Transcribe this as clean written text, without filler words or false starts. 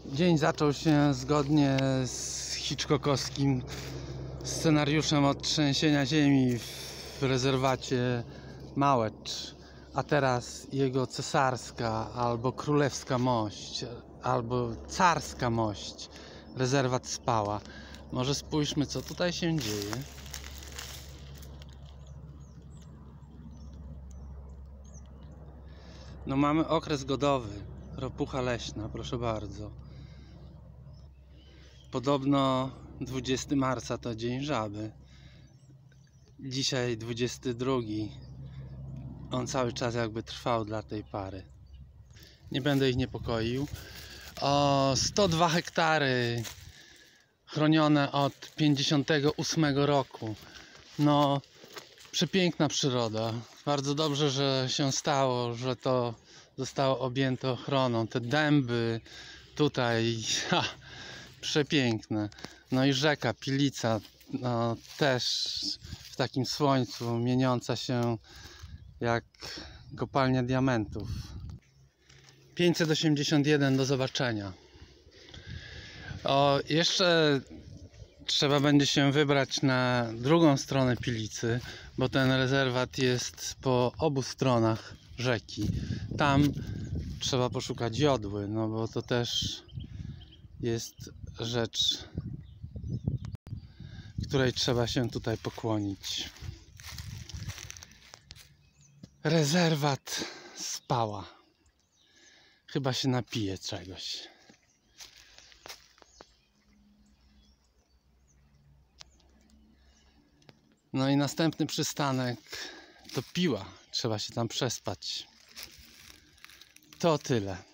Dzień zaczął się zgodnie z hitchcockowskim scenariuszem od trzęsienia ziemi w rezerwacie Małecz, a teraz jego cesarska albo królewska mość, albo carska mość, rezerwat Spała. Może spójrzmy, co tutaj się dzieje. No, mamy okres godowy, ropucha leśna, proszę bardzo. Podobno 20 marca to dzień żaby. Dzisiaj 22. On cały czas jakby trwał dla tej pary. Nie będę ich niepokoił. O 102 hektary chronione od 58 roku. No, przepiękna przyroda. Bardzo dobrze, że się stało, że to zostało objęte ochroną. Te dęby tutaj, przepiękne. No i rzeka Pilica, no, też w takim słońcu, mieniąca się jak kopalnia diamentów. 581 do zobaczenia. Jeszcze trzeba będzie się wybrać na drugą stronę Pilicy, bo ten rezerwat jest po obu stronach rzeki. Tam trzeba poszukać jodły, no bo to też jest rzecz, której trzeba się tutaj pokłonić. Rezerwat Spała. Chyba się napije czegoś. No i następny przystanek to Piła. Trzeba się tam przespać. To tyle.